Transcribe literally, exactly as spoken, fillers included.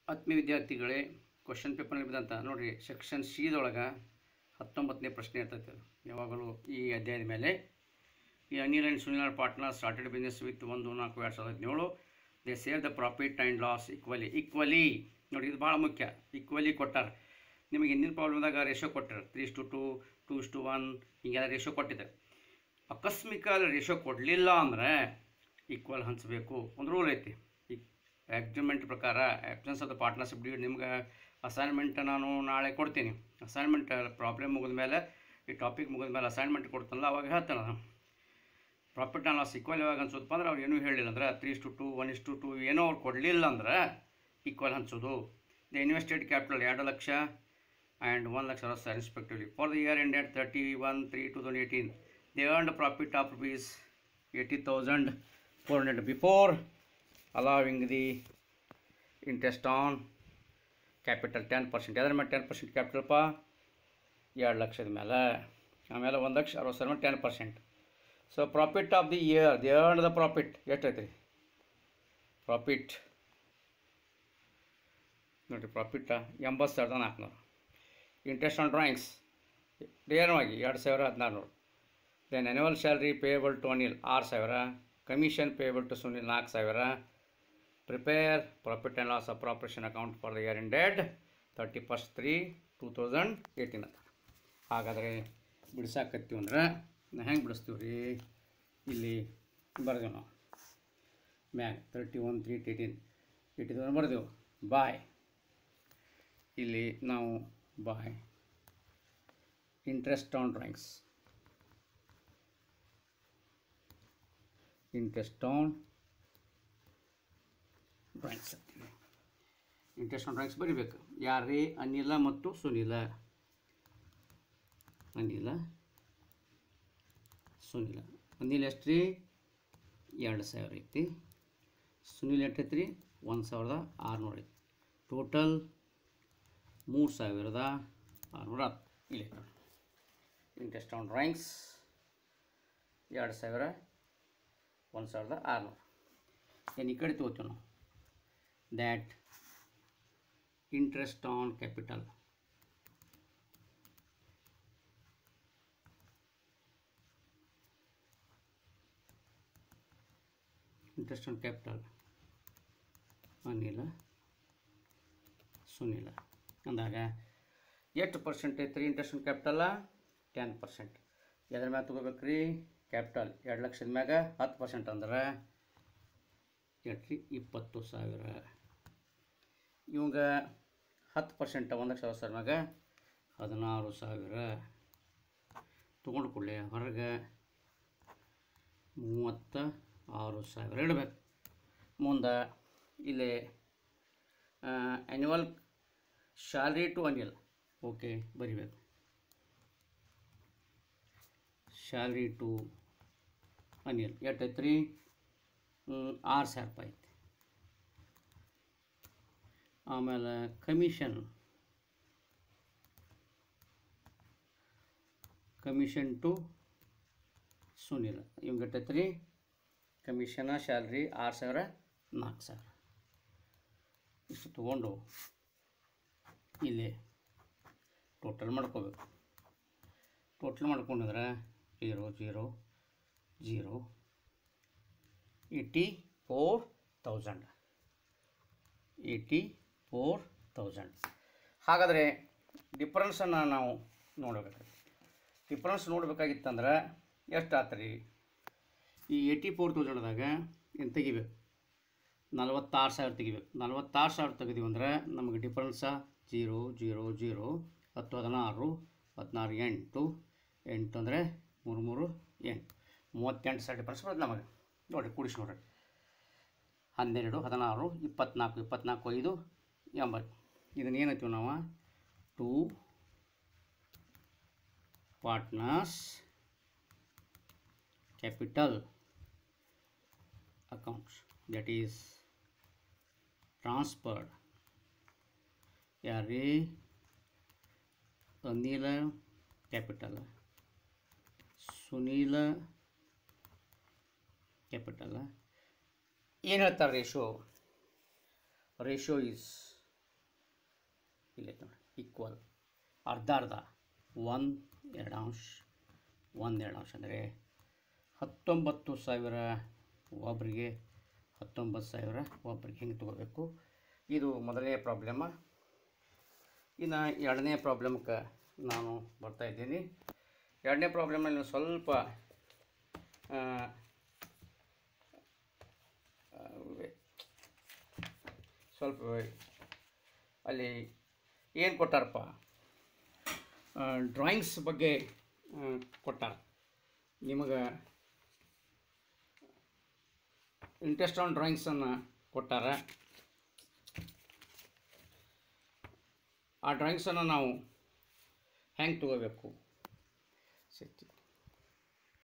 ಆತ್ಮೀಯ ವಿದ್ಯಾರ್ಥಿಗಳೇ, ಕ್ವಶನ್ ಪೇಪರ್ನಲ್ಲಿ ಬಿದ್ದಂಥ ನೋಡಿರಿ, ಸೆಕ್ಷನ್ ಸಿದೊಳಗೆ ಹತ್ತೊಂಬತ್ತನೇ ಪ್ರಶ್ನೆ ಇರ್ತೈತೆ. ಅದು ಯಾವಾಗಲೂ ಈ ಅಧ್ಯಾಯದ ಮೇಲೆ ಈ Anil and Sunil partner started business with ಒಂದು ನಾಲ್ಕು ಎರಡು ಸಾವಿರದ ಹದಿನೇಳು. They save the profit and loss equally. Equally ನೋಡಿ, ಇದು ಭಾಳ ಮುಖ್ಯ. ಈಕ್ವಲಿ ಕೊಟ್ಟಾರ ನಿಮಗೆ. ಹಿಂದಿನ ಪ್ರಾಬ್ಲಮ್ದಾಗ ರೇಷೋ ಕೊಟ್ಟಾರೆ, three is to two two is to one ಹಿಂಗೆಲ್ಲ ರೇಷೋ ಕೊಟ್ಟಿದೆ. ಆಕಸ್ಮಿಕ ರೇಷೋ ಕೊಡಲಿಲ್ಲ ಅಂದರೆ ಈಕ್ವಲ್ ಹಂಚಬೇಕು ಒಂದು ರೂಲ್ ಐತಿ. ಈ ಅಗ್ರಿಮೆಂಟ್ ಪ್ರಕಾರ absence of the partnership deed ನಿಮ್ಗೆ ಅಸೈನ್ಮೆಂಟ್ ನಾನು ನಾಳೆ ಕೊಡ್ತೀನಿ. ಅಸೈನ್ಮೆಂಟ್ ಪ್ರಾಬ್ಲಮ್ ಮುಗಿದ ಮೇಲೆ, ಈ ಟಾಪಿಕ್ ಮುಗಿದ ಮೇಲೆ ಅಸೈನ್ಮೆಂಟ್ ಕೊಡ್ತಾನಲ್ಲ, ಅವಾಗ ಹೇಳ್ತಾನೆ ನಾನು ಪ್ರಾಫಿಟ್ ಆ್ಯಂಡ್ ಲಾಸ್ ಈಕ್ವಲ್ ಯಾವಾಗ ಹಂಚೋದಪ್ಪ ಅಂದ್ರೆ ಅವ್ರು ಏನೂ ಹೇಳಿಲ್ಲ ಅಂದ್ರೆ three is to two one is to two ಏನೋ ಅವ್ರು ಕೊಡಲಿಲ್ಲ ಅಂದ್ರೆ ಈಕ್ವಲ್ ಹಂಚೋದು. ದ ಇನ್ವೆಸ್ಟೆಡ್ ಕ್ಯಾಪಿಟಲ್ ಎರಡು ಲಕ್ಷ ಆ್ಯಂಡ್ ಒಂದು ಲಕ್ಷ ಅರವತ್ತು ಸಾವಿರ respectively for the year ended thirty one three two thousand eighteen. They earned profit of rupees eighty thousand four hundred before allowing the interest on capital ten percent. ಅದರ ಮೇಲೆ ten percent ಕ್ಯಾಪಿಟಲ್ಪ ಎರಡು ಲಕ್ಷದ ಮೇಲೆ, ಆಮೇಲೆ ಒಂದು ಲಕ್ಷ ಅರವತ್ತು ಸಾವಿರ ಮೇಲೆ ten percent. So profit of the year, the earned the profit ಎಷ್ಟು ಐತ್ರಿ? ಪ್ರಾಫಿಟ್ ನೋಡಿರಿ, ಪ್ರಾಫಿಟ್ ಎಂಬತ್ತು ಸಾವಿರದ ನಾಲ್ಕುನೂರು. ಇಂಟ್ರೆಸ್ಟ್ ಆನ್ ಡ್ರಾಯಿಂಗ್ಸ್ ನೇರವಾಗಿ ಎರಡು ಸಾವಿರ ಹದಿನಾರು ನೂರು. Then annual salary payable to Anil ಆರು ಸಾವಿರ. ಕಮಿಷನ್ ಪೇಯಬಲ್ ಟು ಸುನಿಲ್ ನಾಲ್ಕು ಸಾವಿರ. Prepare profit and loss appropriation account for the year ended thirty first three two thousand eighteen ಅಂತ. ಹಾಗಾದರೆ ಬಿಡ್ಸಾಕತ್ತೀವಿ ಅಂದ್ರೆ ನಾವು ಹೆಂಗೆ ಬಿಡಿಸ್ತೀವಿ ರೀ? ಇಲ್ಲಿ ಬರ್ದೇವು ನಾವು ಮ್ಯಾಗ್ thirty one three eighteen eighty thousand ಬರ್ದೇವು. ಬಾಯ್ ಇಲ್ಲಿ ನಾವು by interest on drawings, interest on drawings ಅಂತೀವಿ. ಇಂಟ್ರೆಸ್ಟ್ ಆನ್ ಡ್ರಾಯಿಂಗ್ಸ್ ಬರಿಬೇಕು. ಯಾರೇ? ಅನಿಲ ಮತ್ತು ಸುನಿಲ. ಅನಿಲ ಸುನಿಲ. ಅನಿಲ್ ಎಷ್ಟು ರೀ? ಎರಡು ಸಾವಿರ ಐತಿ. ಸುನಿಲ್ ಎಷ್ಟು ಐತಿ ರೀ? ಒಂದು ಸಾವಿರದ ಆರುನೂರು ಐತಿ. ಟೋಟಲ್ ಮೂರು ಸಾವಿರದ ಆರುನೂರ ಹತ್ತು. ಇಲ್ಲಿ ಇಂಟ್ರೆಸ್ಟ್ ಆನ್ ಡ್ರಾಯಿಂಗ್ಸ್ ಎರಡು ಸಾವಿರ, ಒಂದು ಸಾವಿರದ ಆರುನೂರು. ಏನು ಈ ಕಡೆ ತಗೋತೀವಿ ನಾವು? That interest on capital interest on capital ಅನಿಲ ಸುನಿಲ ಅಂದಾಗ ಎಷ್ಟು ಪರ್ಸೆಂಟ್ ಐತೆ ರೀ ಇಂಟ್ರೆಸ್ಟ್ ಆನ್ ಕ್ಯಾಪಿಟಲ? Ten percent. ಎದ್ರ ಮ್ಯಾಗ ತೊಗೋಬೇಕು ರೀ? ಕ್ಯಾಪಿಟಲ್ ಎರಡು ಲಕ್ಷದ ಮ್ಯಾಗ ಹತ್ತು ಪರ್ಸೆಂಟ್ ಅಂದ್ರೆ ಎಷ್ಟು ರೀ? ಇಪ್ಪತ್ತು ಸಾವಿರ. ಇವಾಗ ಹತ್ತು ಪರ್ಸೆಂಟ್ ಒಂದು ಲಕ್ಷ ಅರವತ್ತು ಸಾವಿರ ಮ್ಯಾಗ ಹದಿನಾರು ಸಾವಿರ ತೊಗೊಂಡು ಕೂಡಲೇ ಹೊರಗೆ ಮೂವತ್ತ ಆರು ಸಾವಿರ ಇಡಬೇಕು. ಮುಂದೆ ಇಲ್ಲಿ annual salary to Anil okay ಬರಿಬೇಕು. ಸ್ಯಾಲ್ರಿ ಟು ಅನಿಲ್ ಎಷ್ಟೈತೆ ರೀ? ಆರು ಸಾವಿರ ರೂಪಾಯಿ ಐತಿ. ಆಮೇಲೆ ಕಮಿಷನ್ ಕಮಿಷನ್ ಟು ಸುನಿಲ್ ಇವಂಗೆ ಎಷ್ಟೈತೆ ರೀ? ಕಮಿಷನ ಸ್ಯಾಲ್ರಿ ಆರು ಸಾವಿರ, ನಾಲ್ಕು ಸಾವಿರ. ಇಷ್ಟು ತೊಗೊಂಡು ಇಲ್ಲಿ ಟೋಟಲ್ ಮಾಡ್ಕೋಬೇಕು. ಟೋಟಲ್ ಮಾಡ್ಕೊಂಡ್ರೆ zero zero zero eighty four thousand eighty four thousand. ಹಾಗಾದರೆ ಡಿಫ್ರೆನ್ಸನ್ನು ನಾವು ನೋಡಬೇಕಾಗಿತ್ತು. ಡಿಫ್ರೆನ್ಸ್ ನೋಡಬೇಕಾಗಿತ್ತಂದ್ರೆ ಎಷ್ಟು ಆತ್ರಿ? ಈ ಏಯ್ಟಿ ಫೋರ್ ತೌಸಂಡ್ದಾಗ ಏನು ತೆಗಿಬೇಕು? ನಲ್ವತ್ತಾರು ಸಾವಿರ ತೆಗಿಬೇಕು. ನಲ್ವತ್ತಾರು ಸಾವಿರ ತೆಗೆದೀವಿ ಅಂದ್ರೆ ನಮಗೆ ಡಿಫ್ರೆನ್ಸ ಜೀರೋ ಜೀರೋ ಜೀರೋ ಹತ್ತು ಹದಿನಾರು ಹದಿನಾರು ಎಂಟು ಎಂಟು ಅಂದರೆ ಮೂರು ಮೂರು ಎಂಟು ಮೂವತ್ತೆಂಟು ಸಾವಿರ ಡಿಫ್ರೆನ್ಸ್ ಬರೋದು ನಮಗೆ. ನೋಡಿರಿ, ಕೂಡಿಸಿ ನೋಡಿರಿ. ಹನ್ನೆರಡು ಹದಿನಾರು ಇಪ್ಪತ್ತ್ನಾಲ್ಕು ಇಪ್ಪತ್ತ್ನಾಲ್ಕು ಐದು ಎಂಬತ್ತು. ಇದನ್ನು ಏನೈತೀವಿ ನಾವು? To partners capital accounts that is transferred. ಯಾರೇ? ಅನಿಲ ಕ್ಯಾಪಿಟಲ್, ಸುನಿಲ ಕ್ಯಾಪಿಟಲ್. ಏನು ಹೇಳ್ತಾರೆ ರೇಷೋ? ರೇಷೋ ಈಸ್ ಇಲ್ಲಿ ನೋಡಿ ಈಕ್ವಲ್ ಅರ್ಧ ಅರ್ಧ ಒಂದು ಎರಡು ಅಂಶ ಒಂದು ಎರಡು ಅಂಶ ಅಂದರೆ ಹತ್ತೊಂಬತ್ತು ಸಾವಿರ ಒಬ್ಬರಿಗೆ ಹತ್ತೊಂಬತ್ತು ಸಾವಿರ ಒಬ್ಬರಿಗೆ ಹಿಂಗೆ ತೊಗೋಬೇಕು. ಇದು ಮೊದಲನೇ ಪ್ರಾಬ್ಲಮ. ಇನ್ನು ಎರಡನೇ ಪ್ರಾಬ್ಲಮ್ಗೆ ನಾನು ಬರ್ತಾಯಿದ್ದೀನಿ. ಎರಡನೇ ಪ್ರಾಬ್ಲಮಲ್ಲಿ ಸ್ವಲ್ಪ ಸ್ವಲ್ಪ ಅಲ್ಲಿ ಏನು ಕೊಟ್ಟಾರಪ್ಪ, ಡ್ರಾಯಿಂಗ್ಸ್ ಬಗ್ಗೆ ಕೊಟ್ಟಾರ. ನಿಮಗೆ ಇಂಟ್ರೆಸ್ಟ್ ಆನ್ ಡ್ರಾಯಿಂಗ್ಸನ್ನು ಕೊಟ್ಟಾರ. ಆ ಡ್ರಾಯಿಂಗ್ಸನ್ನು ನಾವು ಹೆಂಗೆ ತೊಗೋಬೇಕು ಸಿಕ್ತಿ